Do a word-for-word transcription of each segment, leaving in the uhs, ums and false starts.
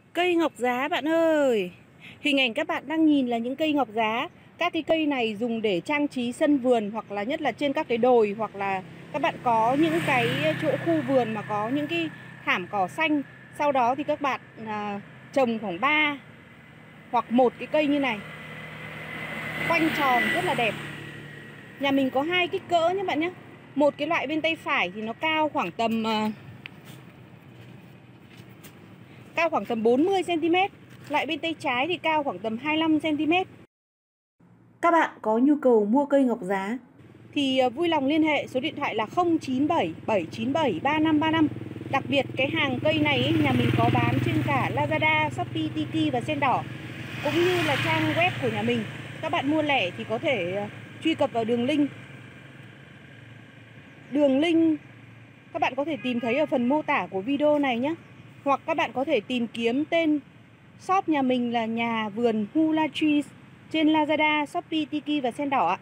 Cây ngọc giá bạn ơi. Hình ảnh các bạn đang nhìn là những cây ngọc giá. Các cái cây này dùng để trang trí sân vườn, hoặc là nhất là trên các cái đồi, hoặc là các bạn có những cái chỗ khu vườn mà có những cái thảm cỏ xanh. Sau đó thì các bạn à, trồng khoảng ba hoặc một cái cây như này, quanh tròn rất là đẹp. Nhà mình có hai kích cỡ nhé bạn nhé. Một cái loại bên tay phải thì nó cao khoảng tầm uh, cao khoảng tầm bốn mươi xăng ti mét. Loại bên tay trái thì cao khoảng tầm hai mươi lăm xăng ti mét. Các bạn có nhu cầu mua cây ngọc giá thì vui lòng liên hệ số điện thoại là không chín bảy bảy chín bảy ba năm ba năm. Đặc biệt cái hàng cây này ấy, nhà mình có bán trên cả Lazada, Shopee, Tiki và Sen Đỏ, cũng như là trang web của nhà mình. Các bạn mua lẻ thì có thể truy cập vào đường link. Đường link các bạn có thể tìm thấy ở phần mô tả của video này nhé. Hoặc các bạn có thể tìm kiếm tên shop nhà mình là Nhà Vườn Hula Trees trên Lazada, Shopee, Tiki và Sen Đỏ ạ.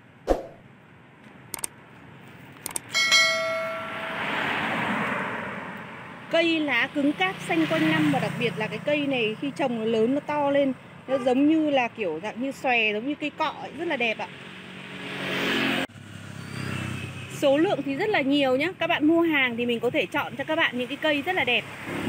Cây lá cứng cáp xanh quanh năm, và đặc biệt là cái cây này khi trồng nó lớn, nó to lên, nó giống như là kiểu dạng như xòe, giống như cây cọ ấy, rất là đẹp ạ. Số lượng thì rất là nhiều nhé. Các bạn mua hàng thì mình có thể chọn cho các bạn những cái cây rất là đẹp.